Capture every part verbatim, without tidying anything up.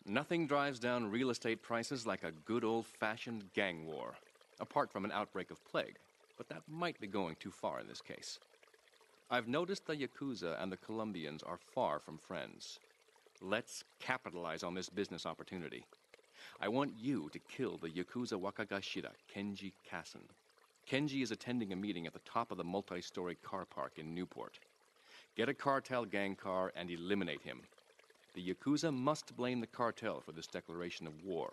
Nothing drives down real estate prices like a good old-fashioned gang war, apart from an outbreak of plague, but that might be going too far in this case. I've noticed the Yakuza and the Colombians are far from friends. Let's capitalize on this business opportunity. I want you to kill the Yakuza Wakagashira, Kenji Kassen. Kenji is attending a meeting at the top of the multi-story car park in Newport. Get a cartel gang car and eliminate him. The Yakuza must blame the cartel for this declaration of war.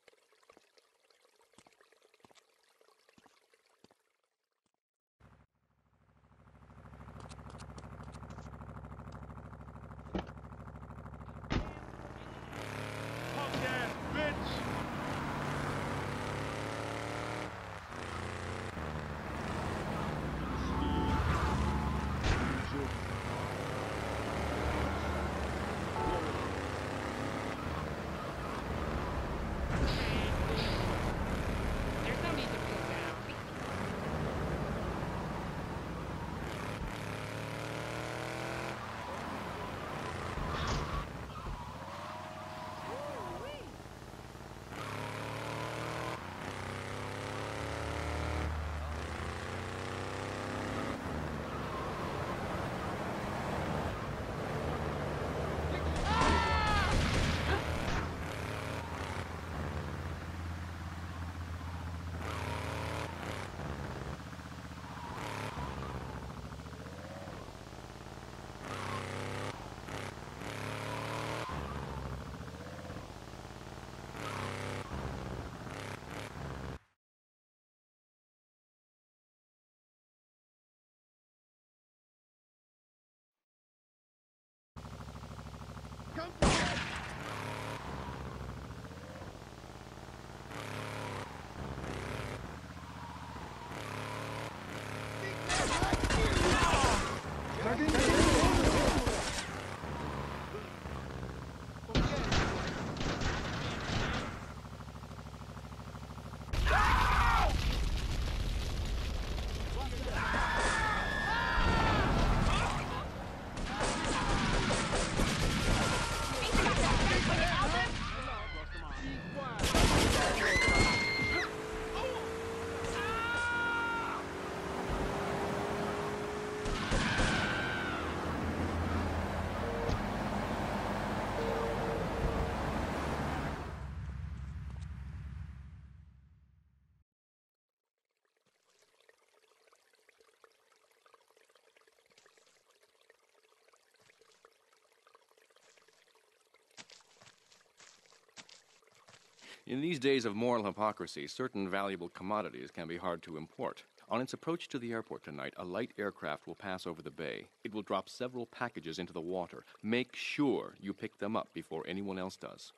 In these days of moral hypocrisy, certain valuable commodities can be hard to import. On its approach to the airport tonight, a light aircraft will pass over the bay. It will drop several packages into the water. Make sure you pick them up before anyone else does.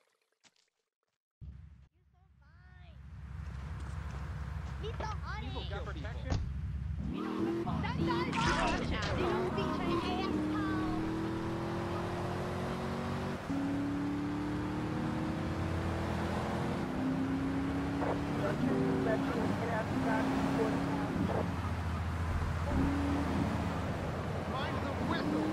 He's so funny. People got protection? Mind the whistle.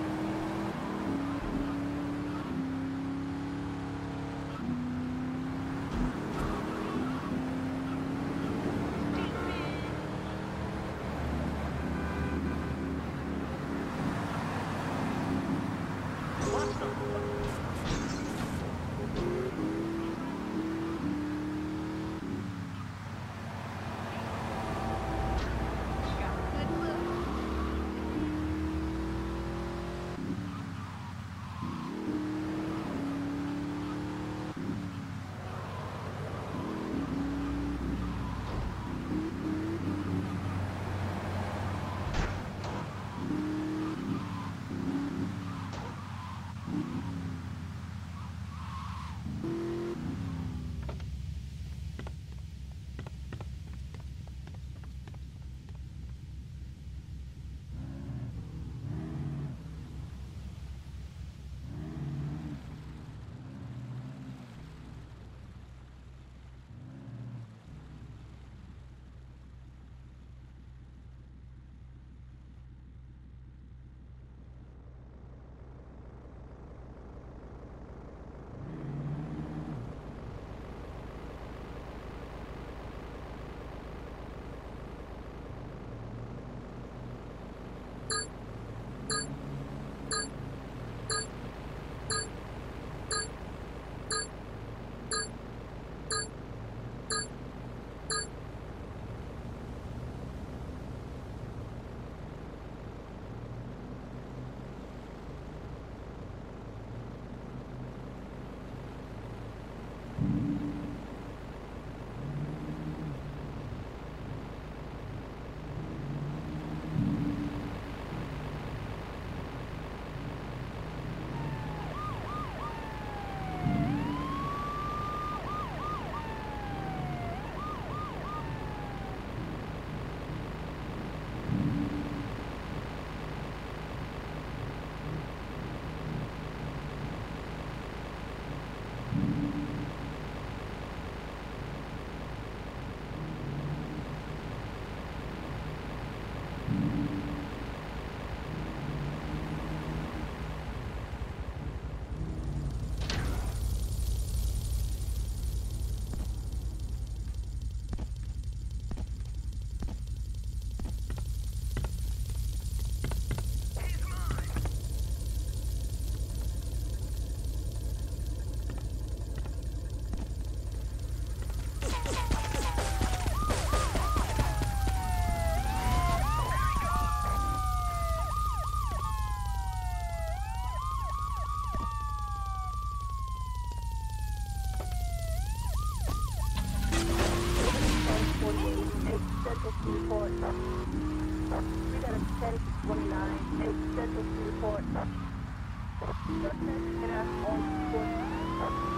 Central to report. We got a ten twenty-nine, eight Central to report. Suspect in our on report.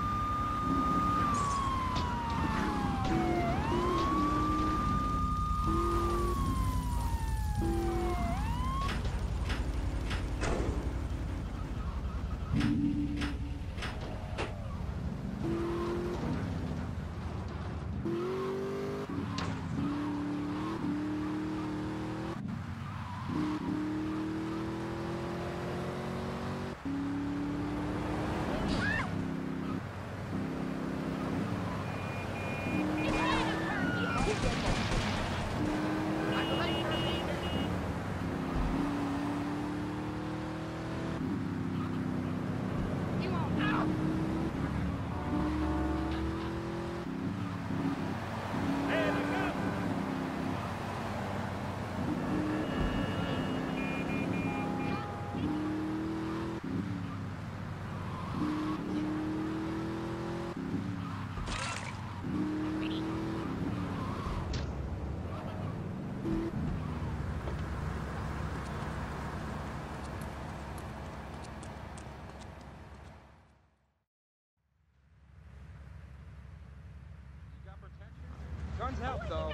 Guns help, though.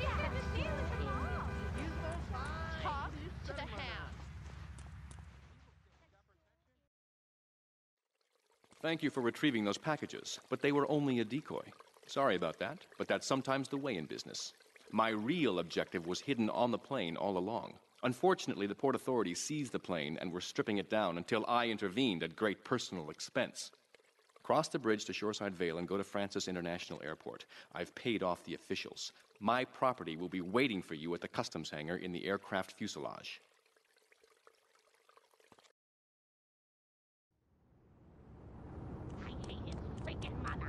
Talk to the hound. Thank you for retrieving those packages, but they were only a decoy. Sorry about that, but that's sometimes the way in business. My real objective was hidden on the plane all along. Unfortunately, the port authorities seized the plane and were stripping it down until I intervened at great personal expense. Cross the bridge to Shoreside Vale and go to Francis International Airport. I've paid off the officials. My property will be waiting for you at the customs hangar in the aircraft fuselage. I hate his freaking mother.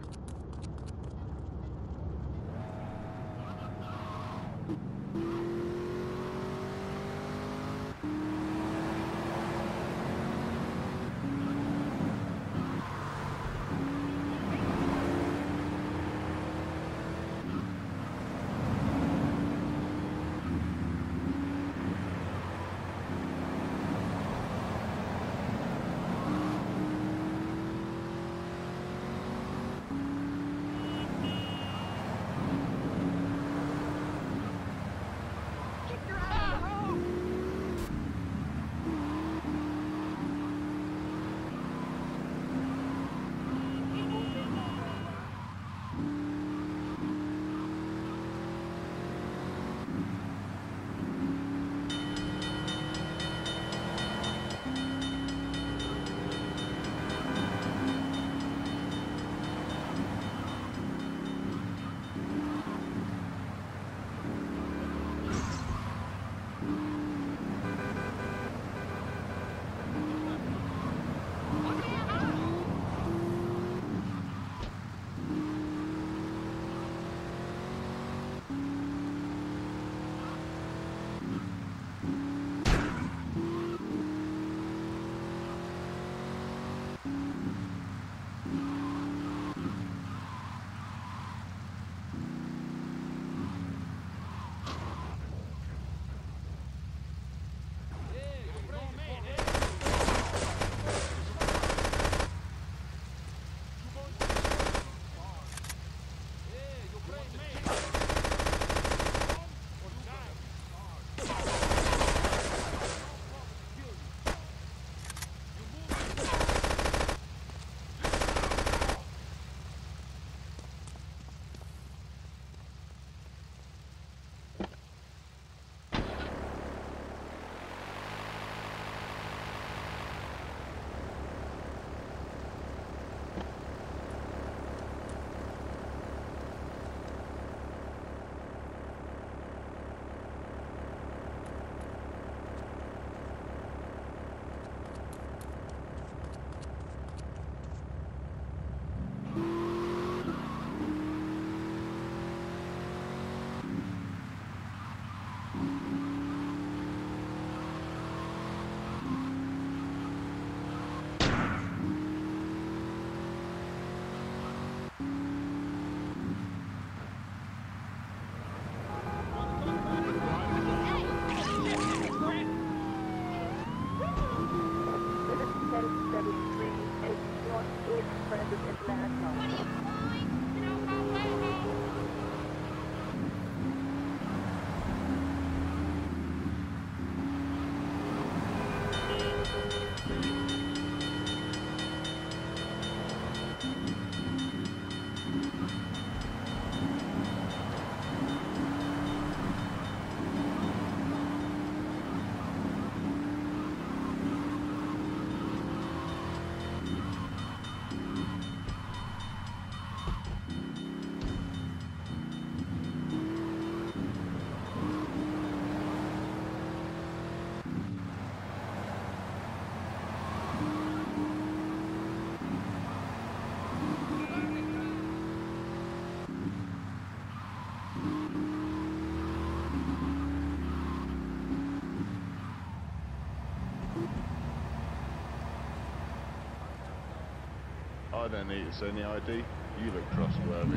don't need to send the I D. You look trustworthy.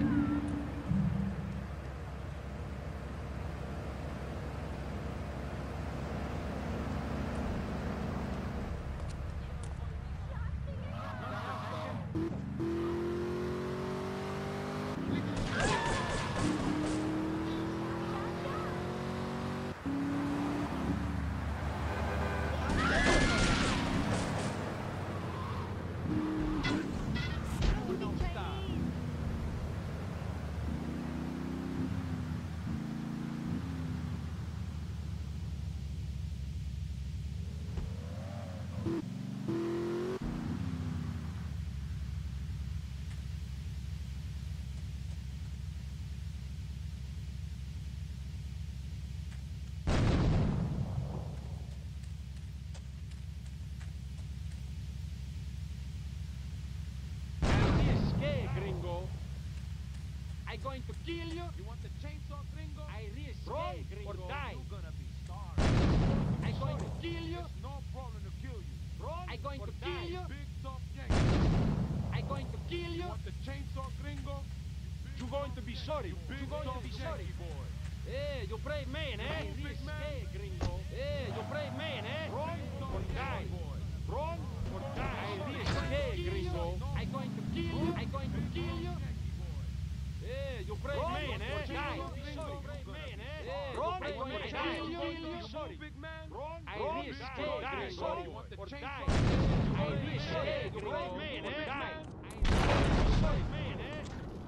I'm going to kill you. You want the chainsaw, gringo? I risk Run gringo. Or die. You're gonna be starved. I'm going to kill you. It's no problem to kill you. Run I'm going to die. kill you. Big tough Yankee. I'm going to kill you. You want the chainsaw, gringo? You're going to be sorry. You big You're going to be sorry. Boy. Hey, you brave man, eh? I risk gringo. Hey, you brave man, eh? Run or die. Boy. Run or die. I risk gringo. I'm going to kill you. I'm going to kill you. Hey, you brave man, eh? Die. Sorry, brave man, eh? Hey, Run, you brave man, die. You sorry, big man. Run, I risk, die. Sorry, or die. I risk, you brave man, eh? Die. Sorry, man, eh?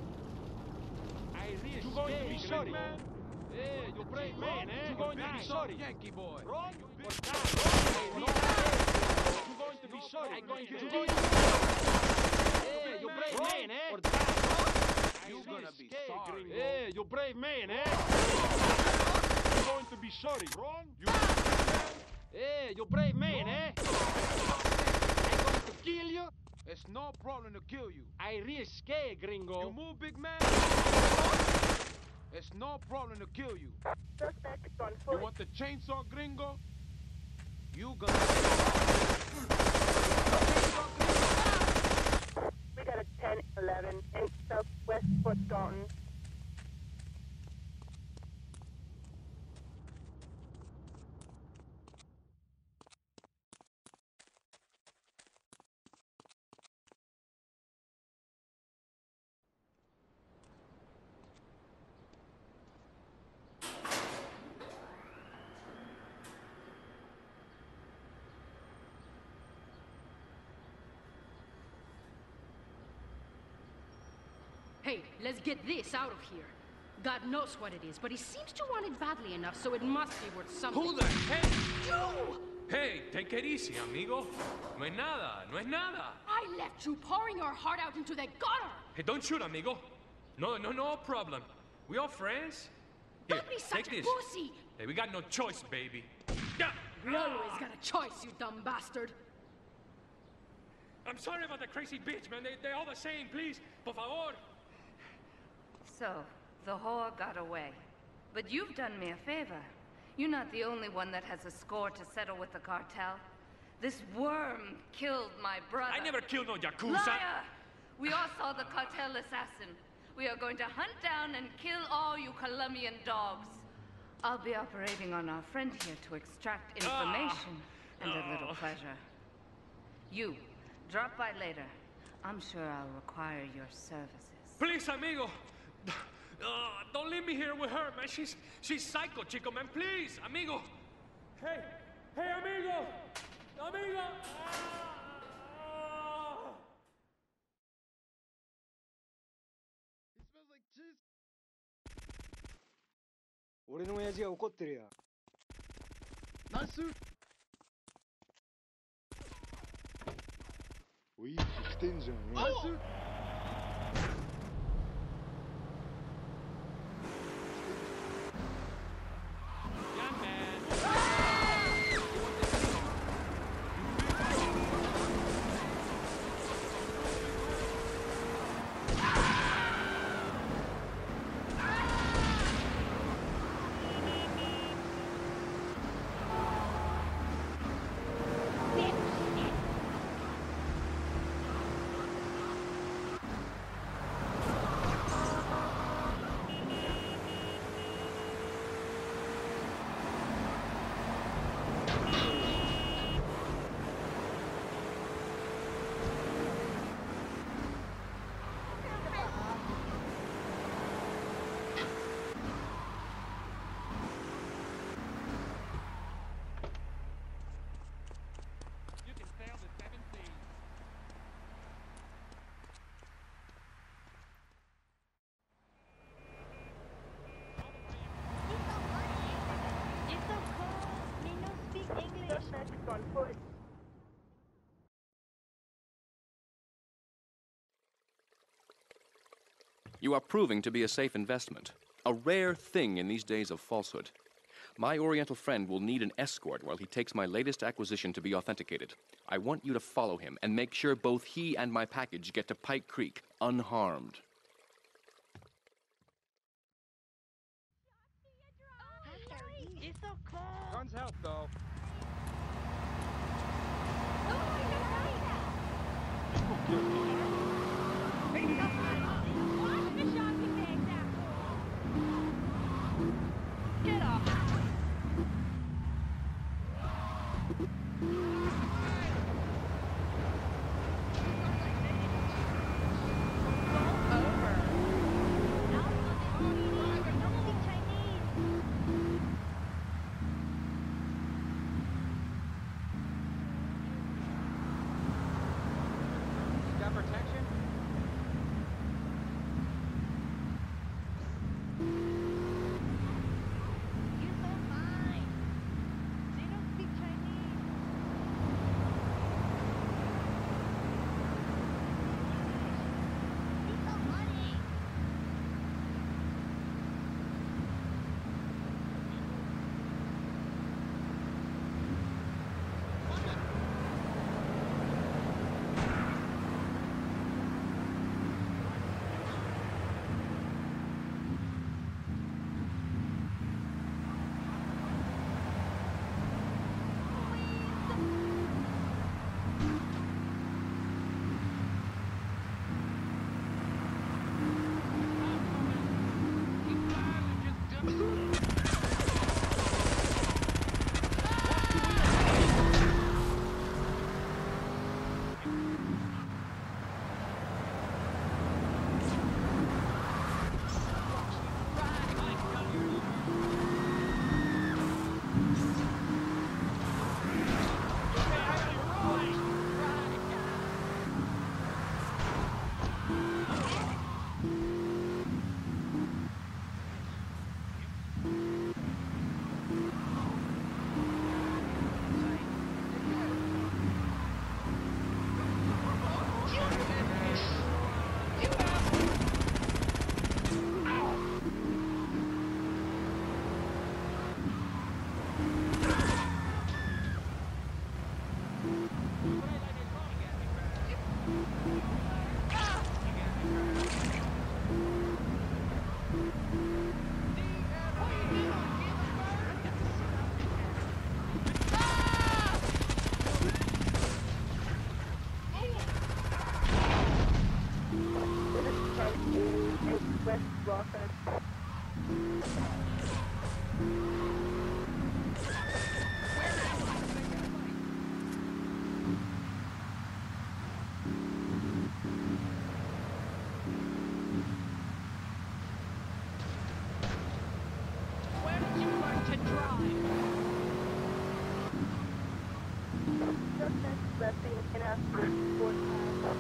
I risk, you going to be sorry. Hey, you brave man, eh? You going to be sorry, Yankee boy. Run, or die. You going to be sorry. I going to be sorry. Hey, you brave man, eh? Or die. You're gonna be sorry. Hey, you brave man, eh? You're going to be sorry. Wrong? You Hey, you brave man, eh? I'm going to kill you. It's no problem to kill you. I risk, gringo. You move, big man. It's no problem to kill you. Suspect on foot. You want the chainsaw, gringo? You gonna We got a ten eleven in southwest Fort Dalton. Hey, let's get this out of here. God knows what it is, but he seems to want it badly enough, so it must be worth something. Who the heck? You! Hey, take it easy, amigo. No es nada, no es nada. I left you pouring your heart out into the gutter! Hey, don't shoot, amigo. No, no, no problem. We all friends? Here, Don't be such take a this. pussy! Hey, we got no choice, baby. Yeah. We always got a choice, you dumb bastard. I'm sorry about the crazy bitch, man. They, they're all the same. Please, por favor. So, the whore got away. But you've done me a favor. You're not the only one that has a score to settle with the cartel. This worm killed my brother. I never killed no Yakuza. Liar! We all saw the cartel assassin. We are going to hunt down and kill all you Colombian dogs. I'll be operating on our friend here to extract information Ah. and a little Oh. pleasure. You, drop by later. I'm sure I'll require your services. Please, amigo. Uh, don't leave me here with her, man. She's she's psycho, chico, man. Please, amigo. Hey, hey, amigo, amigo. Ah. He smells like cheese. 俺の親父が怒ってるや。ナイス。 おい、来てんじゃん。 ナイス。 Suspect is on foot. You are proving to be a safe investment, a rare thing in these days of falsehood. My Oriental friend will need an escort while he takes my latest acquisition to be authenticated. I want you to follow him and make sure both he and my package get to Pike Creek unharmed. It's so cold. Guns help, though. Get off. Got protection? You're so fine. They don't speak Chinese. You're so funny. West Walker. Where did you learn to drive? Suspect resting in a sport car.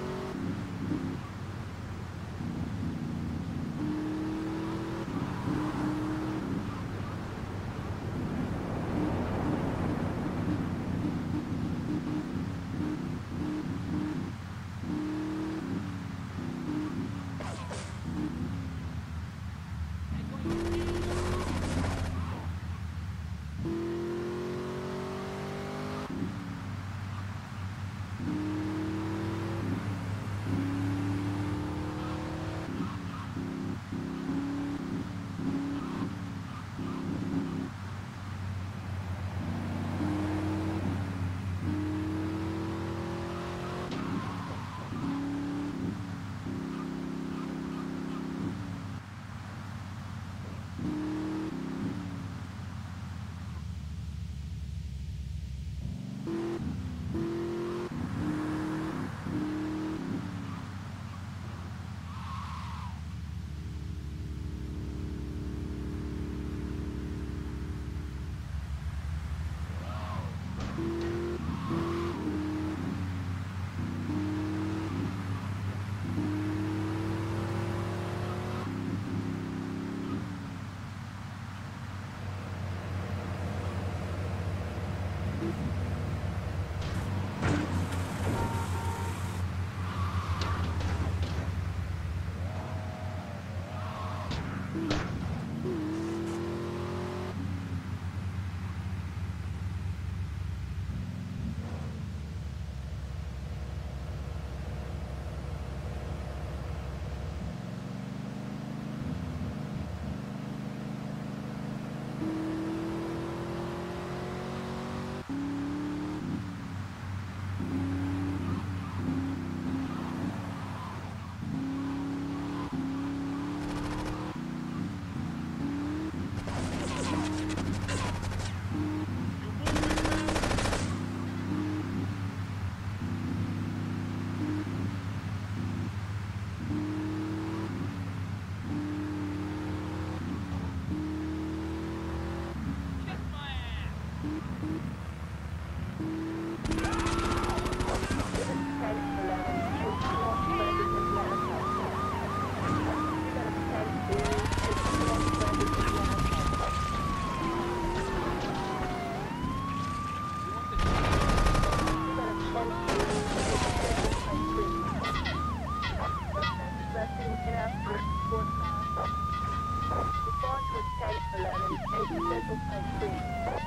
Central Side Street.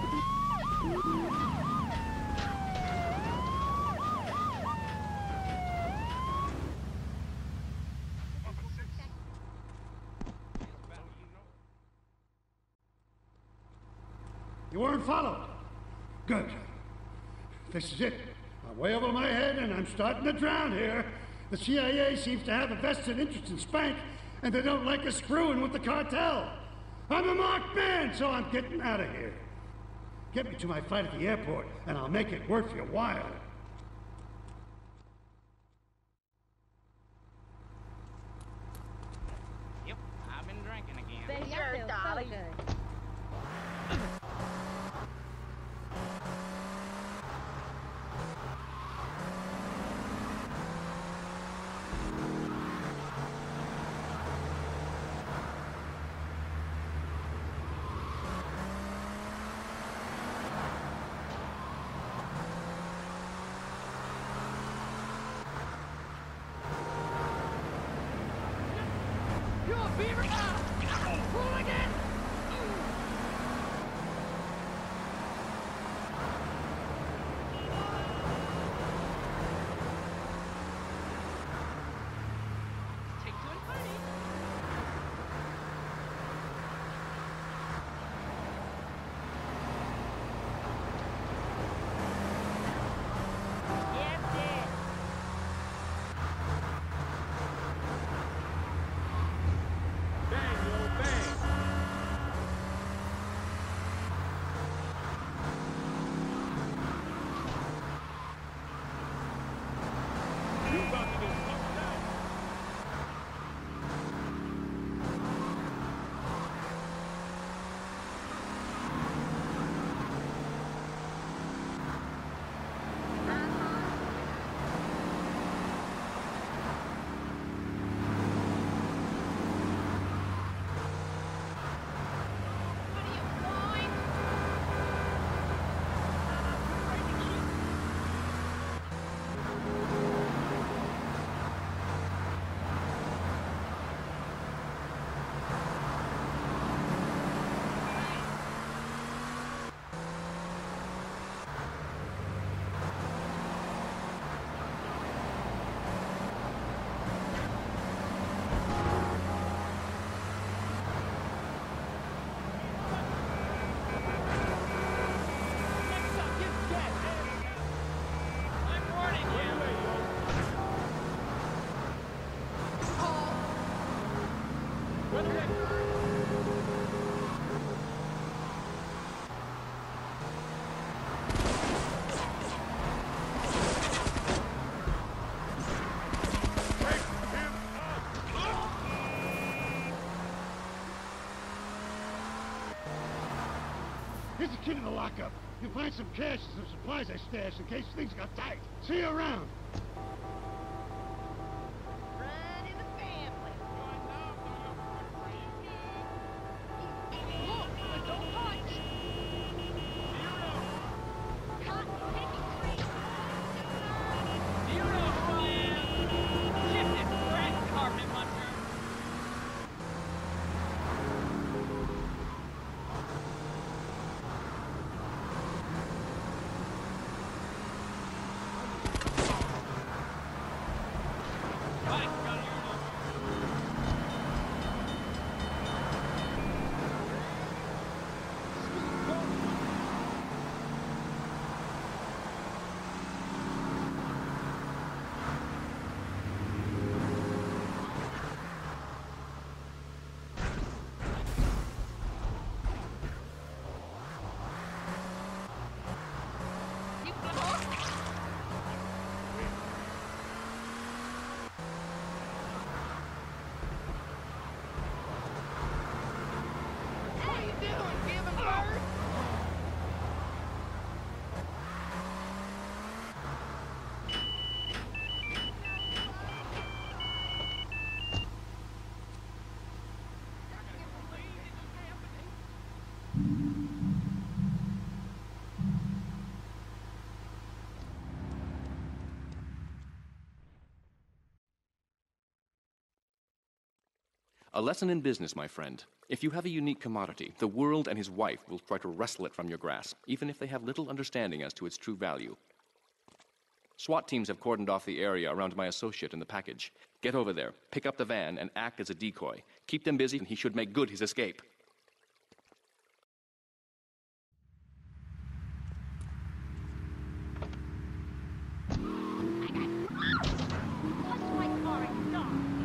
You weren't followed. Good. This is it. I'm way over my head and I'm starting to drown here. The C I A seems to have a vested interest in Spank, and they don't like us screwing with the cartel. I'm a marked man, so I'm getting out of here. Get me to my fight at the airport, and I'll make it worth your while. Yep, I've been drinking again. Thank you, darling. Beaver! Ah! Hooligan! Take two and party. Yes, Dad. Bang, yo, bang. You about to get fucked up. Next up, get gas. I'm warning you. Run away. Here's the kid in the lockup. You'll find some cash and some supplies I stashed in case things got tight. See you around. Run in the family. Look, but don't punch! Cotton picking tree. Zero slam. Shifted rat carpet muncher. A lesson in business, my friend. If you have a unique commodity, the world and his wife will try to wrestle it from your grasp, even if they have little understanding as to its true value. SWAT teams have cordoned off the area around my associate in the package. Get over there, pick up the van, and act as a decoy. Keep them busy, and he should make good his escape. What's my car and stop?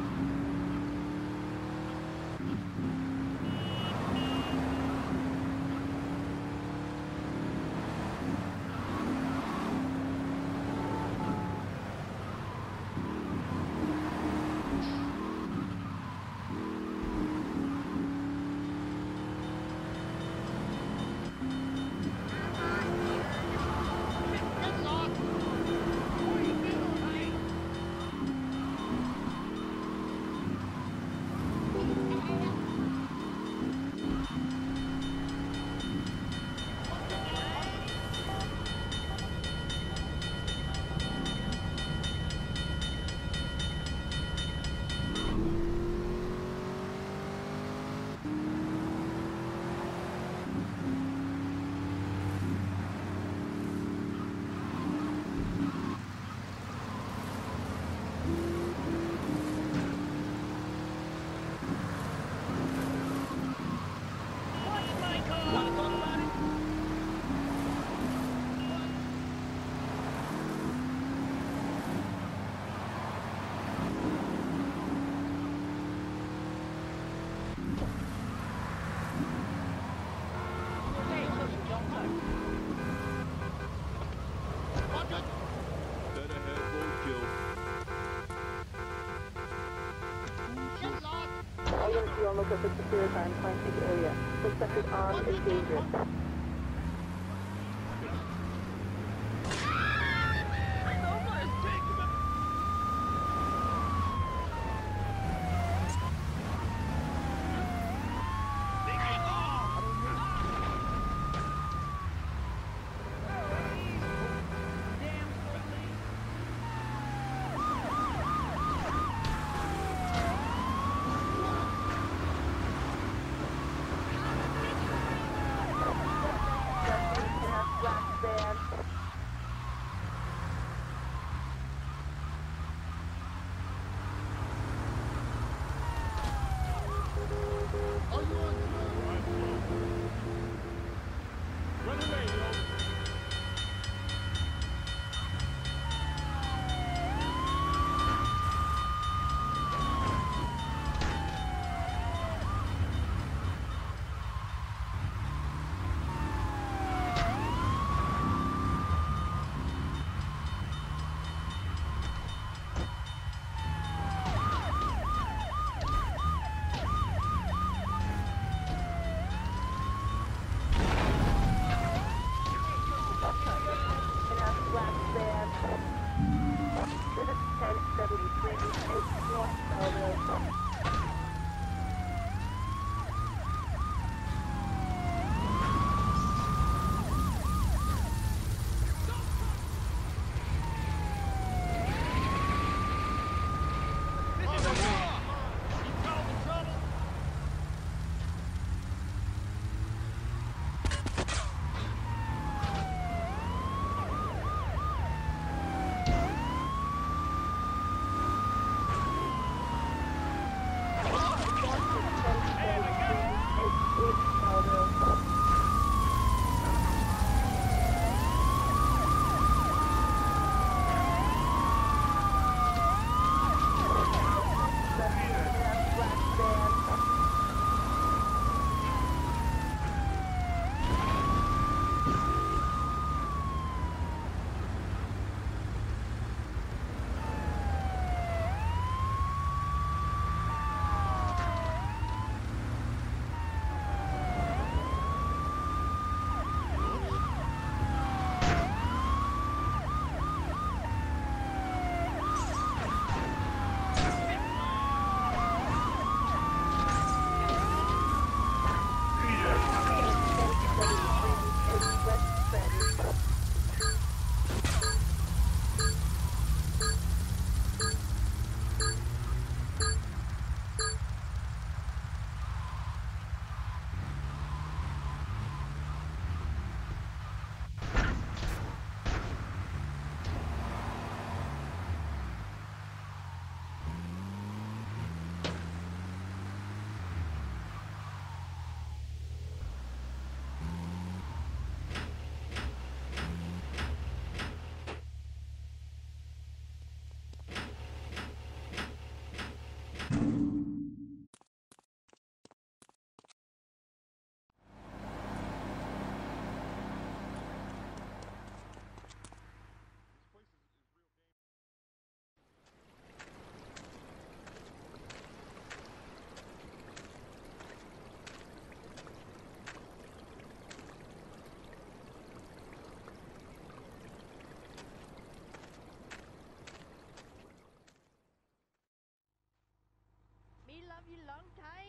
All units be on lookout for secure time, find the area. Suspect is armed and dangerous. love you long time.